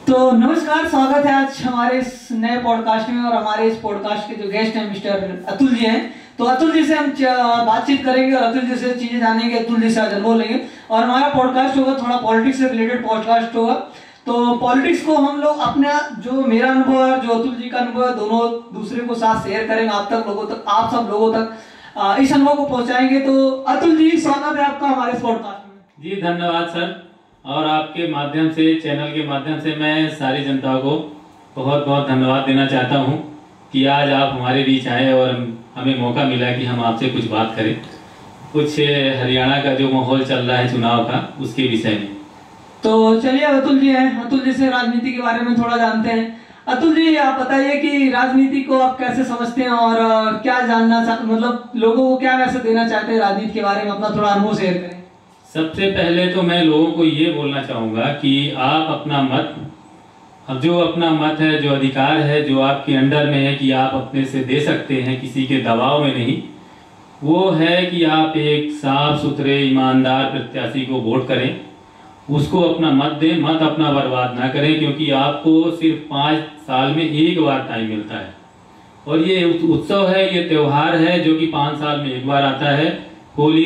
तो नमस्कार, स्वागत है आज हमारे इस नए पॉडकास्ट में। और हमारे इस पॉडकास्ट के जो गेस्ट हैं मिस्टर अतुल जी हैं। तो अतुल जी से हम बातचीत करेंगे और अतुल जी से चीजें जानेंगे, अतुल जी से आज अनुभव लेंगे। और हमारा पॉडकास्ट होगा थोड़ा पॉलिटिक्स से रिलेटेड पॉडकास्ट होगा। तो पॉलिटिक्स को हम लोग अपना जो मेरा अनुभव है, जो अतुल जी का अनुभव है, दोनों दूसरे को साथ शेयर करेंगे, आप सब लोगों तक इस अनुभव को पहुंचाएंगे। तो अतुल जी, स्वागत है आपका हमारे इस पॉडकास्ट में। जी धन्यवाद सर। और आपके माध्यम से, चैनल के माध्यम से मैं सारी जनता को बहुत बहुत धन्यवाद देना चाहता हूं कि आज आप हमारे बीच आए और हमें मौका मिला कि हम आपसे कुछ बात करें, कुछ हरियाणा का जो माहौल चल रहा है चुनाव का, उसके विषय में। तो चलिए, अतुल जी हैं, अतुल जी से राजनीति के बारे में थोड़ा जानते हैं। अतुल जी, आप बताइए कि राजनीति को आप कैसे समझते हैं और क्या जानना मतलब लोगों को क्या मैसेज देना चाहते हैं राजनीति के बारे में, अपना थोड़ा अनुभव शेयर करें। सबसे पहले तो मैं लोगों को ये बोलना चाहूँगा कि आप अपना मत, अब जो अपना मत है, जो अधिकार है, जो आपके अंडर में है कि आप अपने से दे सकते हैं, किसी के दबाव में नहीं, वो है कि आप एक साफ सुथरे ईमानदार प्रत्याशी को वोट करें, उसको अपना मत दें, मत अपना बर्बाद ना करें। क्योंकि आपको सिर्फ 5 साल में एक बार टाइम मिलता है और ये उत्सव है, ये त्यौहार है जो कि 5 साल में एक बार आता है। होली,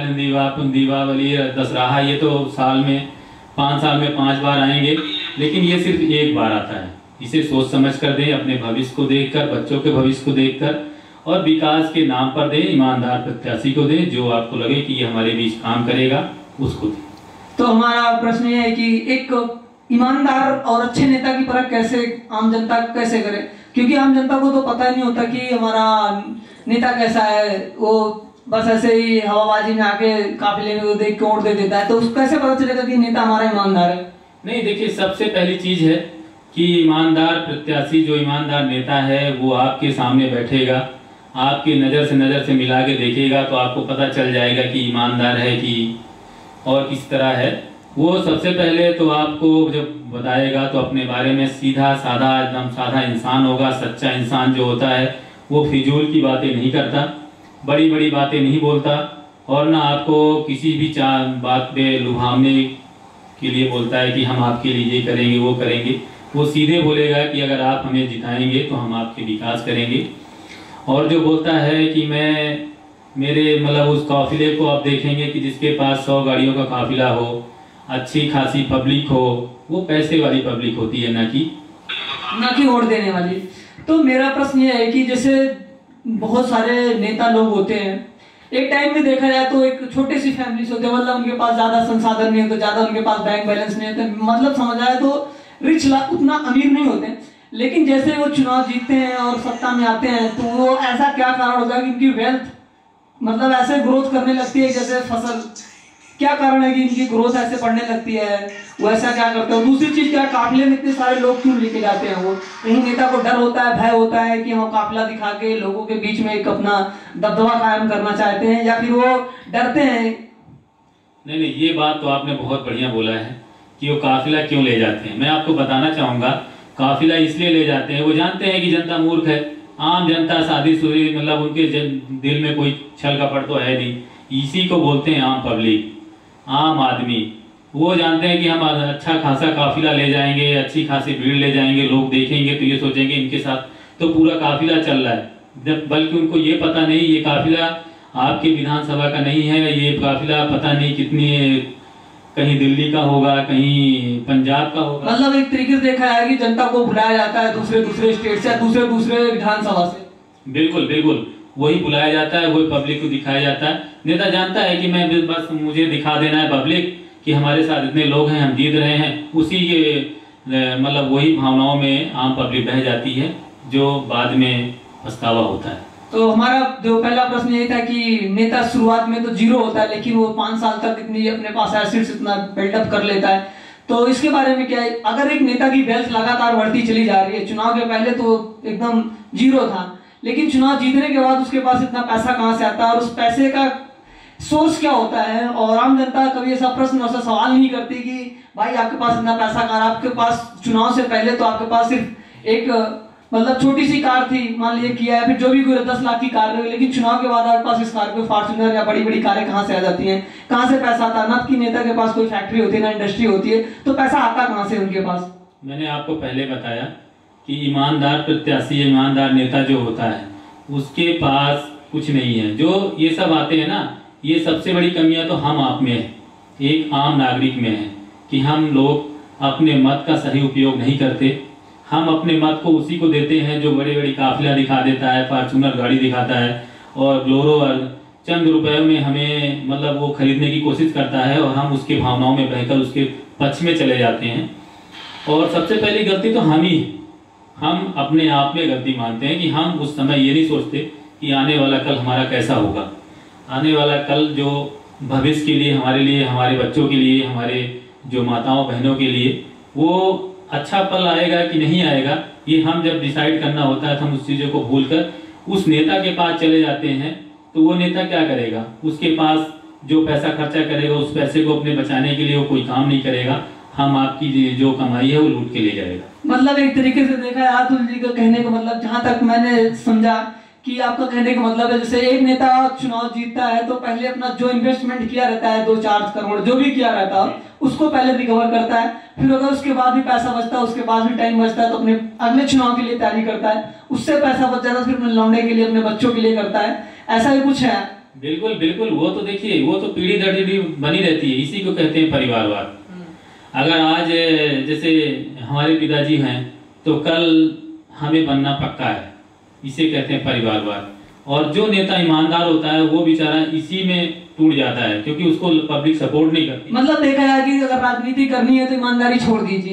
दीपावली, दशहरा, ये तो साल में 5 साल में 5 बार आएंगे, लेकिन ये सिर्फ एक बार आता है। इसे सोच समझ कर दें, अपने भविष्य को देखकर, बच्चों के भविष्य को देखकर, और विकास के नाम पर दें, ईमानदार प्रत्याशी को दें, जो आपको लगे कि ये हमारे बीच काम करेगा, उसको दें। तो हमारा प्रश्न ये है कि एक ईमानदार और अच्छे नेता की परख कैसे आम जनता कैसे करे, क्योंकि आम जनता को तो पता ही नहीं होता कि हमारा नेता कैसा है। वो बस ऐसे ही हवाबाजी में आके काफिले में देख के वोट दे देता है। तो उसको कैसे पता चलेगा कि नेता हमारा ईमानदार है? नहीं, देखिए, सबसे पहली चीज है कि ईमानदार प्रत्याशी, जो ईमानदार नेता है, वो आपके सामने बैठेगा, आपकी नजर से मिला के देखेगा, तो आपको पता चल जाएगा कि ईमानदार है कि और किस तरह है। वो सबसे पहले तो आपको जब बताएगा तो अपने बारे में सीधा साधा, एकदम साधा इंसान होगा। सच्चा इंसान जो होता है वो फिजूल की बातें नहीं करता, बड़ी बड़ी बातें नहीं बोलता, और ना आपको किसी भी बात पे लुभावने के लिए बोलता है कि हम आपके लिए ये करेंगे, वो करेंगे। वो सीधे बोलेगा कि अगर आप हमें जिताएंगे तो हम आपके विकास करेंगे। और जो बोलता है कि मेरे मतलब उस काफिले को आप देखेंगे कि जिसके पास 100 गाड़ियों का काफिला हो, अच्छी खासी पब्लिक हो, वो पैसे वाली पब्लिक होती है, ना कि वोट देने वाली। तो मेरा प्रश्न ये है कि जैसे बहुत सारे नेता लोग होते हैं, एक टाइम में देखा जाए तो एक छोटी सी फैमिली से होते हैं, मतलब उनके पास ज्यादा संसाधन नहीं होते, ज्यादा उनके पास बैंक बैलेंस नहीं होते, मतलब समझ आए तो रिच उतना अमीर नहीं होते। लेकिन जैसे वो चुनाव जीतते हैं और सत्ता में आते हैं, तो वो ऐसा क्या कारण होता है कि उनकी वेल्थ मतलब ऐसे ग्रोथ करने लगती है जैसे फसल। क्या कारण है कि इनकी ग्रोथ ऐसे बढ़ने लगती है? वो ऐसा क्या करते हैं? दूसरी चीज क्या, काफिले में इतने सारे लोग क्यों लेके जाते हैं? वो कहीं नेता को डर होता है, भय होता है कि हम काफिला दिखा के लोगों के बीच में एक अपना दबदबा कायम करना चाहते हैं, या फिर वो डरते हैं? नहीं, ये बात तो आपने बहुत बढ़िया बोला है कि वो काफिला क्यों ले जाते हैं। मैं आपको बताना चाहूंगा, काफिला इसलिए ले जाते हैं, वो जानते हैं कि जनता मूर्ख है, आम जनता शादीशुदा, मतलब उनके दिल में कोई छल कपट तो है नहीं। इसी को बोलते हैं आम पब्लिक, आम आदमी। वो जानते हैं कि हम अच्छा खासा काफिला ले जाएंगे, अच्छी खासी भीड़ ले जाएंगे, लोग देखेंगे तो ये सोचेंगे इनके साथ तो पूरा काफिला चल रहा है। बल्कि उनको ये पता नहीं, ये काफिला आपके विधानसभा का नहीं है, ये काफिला पता नहीं कितनी कहीं दिल्ली का होगा, कहीं पंजाब का होगा। मतलब एक तरीके से देखा जाए कि जनता को बुलाया जाता है दूसरे स्टेट से, दूसरे विधानसभा से। बिल्कुल वही बुलाया जाता है, वही पब्लिक को दिखाया जाता है। नेता जानता है कि मैं बस मुझे दिखा देना है पब्लिक कि हमारे साथ इतने लोग हैं, हम जीत रहे हैं। उसी के मतलब वही भावनाओं में आम पब्लिक बह जाती है, जो बाद में पछतावा होता है। तो हमारा जो पहला प्रश्न ये था कि नेता शुरुआत में तो जीरो होता है, लेकिन वो 5 साल तक इतनी अपने पास एसेट्स इतना बिल्डअप कर लेता है। तो इसके बारे में क्या है? अगर एक नेता की वेल्थ लगातार बढ़ती चली जा रही है, चुनाव के पहले तो एकदम जीरो था, लेकिन चुनाव जीतने के बाद उसके पास इतना पैसा कहां से आता है और उस पैसे का सोर्स क्या होता है? और आम जनता कभी ऐसा प्रश्न और सवाल नहीं करती कि भाई आपके पास इतना पैसा कहां? आपके पास चुनाव से पहले तो आपके पास सिर्फ एक मतलब छोटी सी कार थी, मान लीजिए किया, या फिर जो भी 10 लाख की कार रही, लेकिन चुनाव के बाद आपके पास स्कॉर्पियो, फॉर्च्यूनर या बड़ी बड़ी कारें कहां से आ जाती हैं? कहां से पैसा आता है? ना कि नेता के पास कोई फैक्ट्री होती है, ना इंडस्ट्री होती है, तो पैसा आता कहां से उनके पास? मैंने आपको पहले बताया कि ईमानदार प्रत्याशी, ईमानदार नेता जो होता है उसके पास कुछ नहीं है। जो ये सब आते हैं ना, ये सबसे बड़ी कमियां तो हम आप में है, एक आम नागरिक में है कि हम लोग अपने मत का सही उपयोग नहीं करते। हम अपने मत को उसी को देते हैं जो बड़ी बड़ी काफिला दिखा देता है, फॉर्च्यूनर गाड़ी दिखाता है और ग्लोरो और चंद रुपयों में हमें मतलब वो खरीदने की कोशिश करता है और हम उसके भावनाओं में बहकर उसके पक्ष में चले जाते हैं। और सबसे पहली गलती तो हम ही, हम अपने आप में गलती मानते हैं कि हम उस समय ये नहीं सोचते कि आने वाला कल हमारा कैसा होगा। आने वाला कल जो भविष्य के लिए, हमारे लिए, हमारे बच्चों के लिए, हमारे जो माताओं बहनों के लिए वो अच्छा पल आएगा कि नहीं आएगा, ये हम जब डिसाइड करना होता है तो हम उस चीज़ों को भूलकर उस नेता के पास चले जाते हैं। तो वो नेता क्या करेगा, उसके पास जो पैसा खर्चा करेगा उस पैसे को अपने बचाने के लिए वो कोई काम नहीं करेगा। हम आपकी जो कमाई है वो लूट के ले जाएगा। मतलब एक तरीके से देखा है अतुल जी का कहने का मतलब, जहां तक मैंने समझा कि आपका कहने का मतलब है, जैसे एक नेता चुनाव जीतता है तो पहले अपना जो इन्वेस्टमेंट किया रहता है 2-4 करोड़ जो भी किया रहता है उसको पहले रिकवर करता है, फिर अगर उसके बाद भी पैसा बचता है, उसके बाद भी टाइम बचता है तो अपने अगले चुनाव के लिए तैयारी करता है, उससे पैसा बच जाता है फिर अपने लौंडे के लिए, अपने बच्चों के लिए करता है। ऐसा ही कुछ है। बिल्कुल बिल्कुल। वो तो देखिए, वो तो पीढ़ी दर पीढ़ी बनी रहती है, इसी को कहते हैं परिवारवाद। अगर आज जैसे हमारे पिताजी हैं तो कल हमें बनना पक्का है, इसे कहते हैं परिवारवाद। और जो नेता ईमानदार होता है वो बेचारा इसी में टूट जाता है क्योंकि उसको पब्लिक सपोर्ट नहीं करती। मतलब देखा जाए कि अगर राजनीति करनी है तो ईमानदारी छोड़ दीजिए।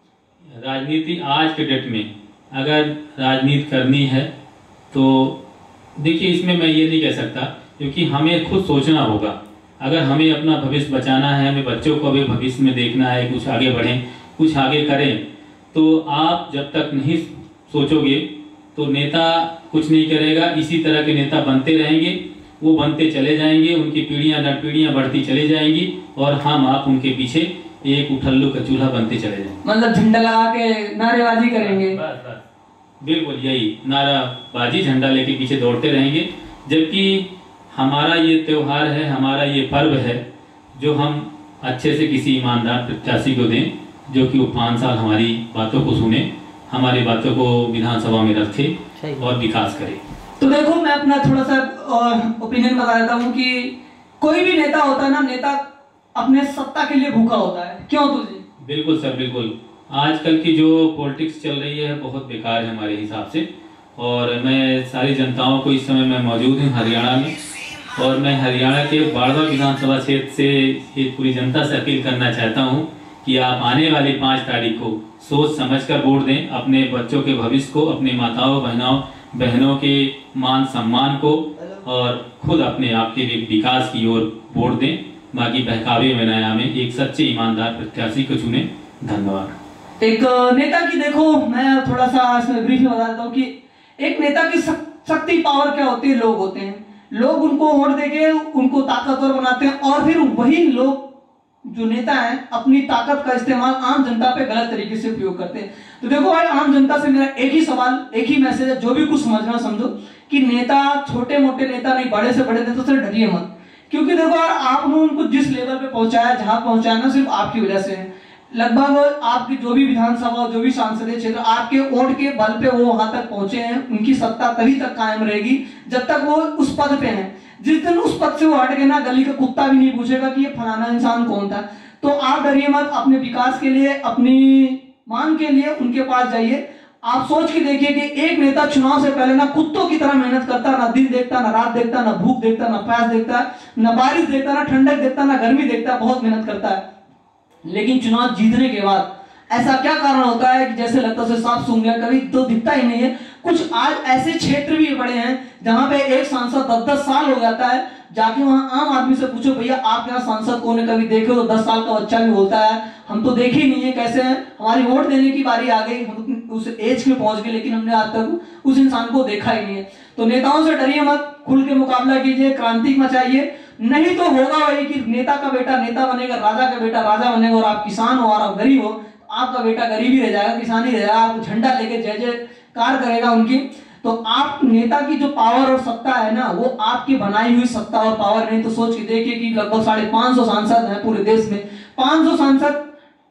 राजनीति आज के डेट में अगर राजनीति करनी है तो देखिए, इसमें मैं ये नहीं कह सकता क्योंकि हमें खुद सोचना होगा। अगर हमें अपना भविष्य बचाना है, हमें बच्चों को भी भविष्य में देखना है, कुछ आगे बढ़ें, कुछ आगे करें, तो आप जब तक नहीं सोचोगे तो नेता कुछ नहीं करेगा। इसी तरह के नेता बनते रहेंगे, वो बनते चले जाएंगे, उनकी पीढ़ियां दर पीढ़ियां बढ़ती चली जाएंगी और हम आप उनके पीछे एक उठल्लू का चूल्हा बनते चले जाएंगे। मतलब झंडा लगा के नारेबाजी करेंगे। बस बस बिल्कुल यही नाराबाजी, झंडा लेके पीछे दौड़ते रहेंगे। जबकि हमारा ये त्योहार है, हमारा ये पर्व है जो हम अच्छे से किसी ईमानदार प्रत्याशी को दें जो कि वो 5 साल हमारी बातों को सुने, हमारी बातों को विधानसभा में रखे और विकास करे। तो देखो, मैं अपना थोड़ा सा ओपिनियन बता देता हूँ कि कोई भी नेता होता है ना, नेता अपने सत्ता के लिए भूखा होता है। क्यों तुझे? बिल्कुल सर, बिल्कुल। आजकल की जो पॉलिटिक्स चल रही है बहुत बेकार है हमारे हिसाब से। और मैं सारी जनताओं को, इस समय मैं मौजूद हूँ हरियाणा में और मैं हरियाणा के बाड़वा विधानसभा क्षेत्र से एक पूरी जनता से अपील करना चाहता हूँ कि आप आने वाली 5 तारीख को सोच समझकर वोट दें, अपने बच्चों के भविष्य को, अपने माताओं बहनों के मान सम्मान को और खुद अपने आप के विकास की ओर वोट दें। बाकी बहकावे में नया में एक सच्चे ईमानदार प्रत्याशी को चुने। धन्यवाद। एक नेता की देखो, मैं थोड़ा सा इसमें ब्रीफ में बता देता हूँ कि एक नेता की शक्ति पावर क्या होती है। लोग होते हैं, लोग उनको वोट देके उनको ताकतवर बनाते हैं और फिर वही लोग जो नेता है अपनी ताकत का इस्तेमाल आम जनता पे गलत तरीके से उपयोग करते हैं। तो देखो भाई, आम जनता से मेरा एक ही सवाल, एक ही मैसेज है, जो भी कुछ समझना समझो कि नेता, छोटे मोटे नेता नहीं, बड़े से बड़े नेता से डरिए मत। क्योंकि देखो यार, आपने उनको जिस लेवल पे पहुंचाया, जहां पहुंचाया ना, सिर्फ आपकी वजह से है। लगभग आपकी जो भी विधानसभा, जो भी सांसदीय क्षेत्र, आपके वोट के बल पे वो वहां तक पहुंचे हैं। उनकी सत्ता तभी तक कायम रहेगी जब तक वो उस पद पे हैं। जिस दिन उस पद से वो हट गए ना, गली का कुत्ता भी नहीं पूछेगा कि ये फलाना इंसान कौन था। तो आप डरिए मत, अपने विकास के लिए, अपनी मांग के लिए उनके पास जाइए। आप सोच के देखिए कि एक नेता चुनाव से पहले ना कुत्तों की तरह मेहनत करता, ना दिन देखता, ना रात देखता, ना भूख देखता, ना प्यास देखता, ना बारिश देखता, ना ठंडक देखता, ना गर्मी देखता, बहुत मेहनत करता है। लेकिन चुनाव जीतने के बाद ऐसा क्या कारण होता है कि जैसे लगता है सांप सूंघ गया, कभी तो दिखता ही नहीं है। कुछ आज ऐसे क्षेत्र भी बड़े हैं जहां पे एक सांसद 10-10 साल हो जाता है। जाके वहां आम आदमी से पूछो, भैया आप यहाँ सांसद कौन है, कभी देखे? तो 10 साल का बच्चा भी बोलता है हम तो देखे ही नहीं है कैसे हैं, हमारी वोट देने की बारी आ गई, हम उस एज में पहुंच गए, लेकिन हमने आज तक उस इंसान को देखा ही नहीं है। तो नेताओं से डरिए मत, खुल के मुकाबला कीजिए, क्रांति मचाइए। नहीं तो होगा वही कि नेता का बेटा नेता बनेगा, राजा का बेटा राजा बनेगा, और आप किसान हो और आप गरीब हो, आपका बेटा गरीब ही रह जाएगा, किसान ही रह जाएगा, आप झंडा लेके जय जयकार करेगा उनकी। तो आप नेता की जो पावर और सत्ता है ना, वो आपकी बनाई हुई सत्ता और पावर नहीं। तो सोच के देखिए कि लगभग 550 सांसद हैं पूरे देश में। 500 सांसद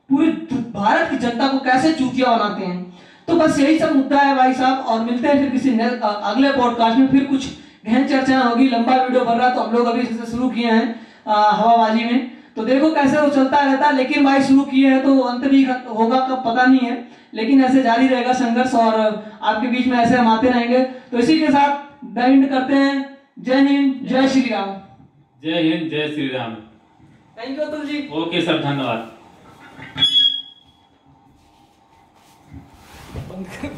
पूरे भारत की जनता को कैसे चूतिया बनाते हैं। तो बस यही सब मुद्दा है भाई साहब, और मिलते हैं फिर किसी अगले पॉडकास्ट में, फिर कुछ गहन चर्चा होगी। लंबा वीडियो बन रहा तो हम लोग अभी से शुरू किए हैं हवाबाजी में, तो देखो कैसे वो चलता रहता है। लेकिन भाई शुरू किए हैं तो अंत भी होगा कब पता नहीं है, लेकिन ऐसे जारी रहेगा संघर्ष और आपके बीच में ऐसे हम आते रहेंगे। तो इसी के साथ बैंड करते हैं। जय हिंद, जय श्री राम। जय हिंद, जय Shri Ram. Thank you Atul ji. Okay sir, धन्यवाद।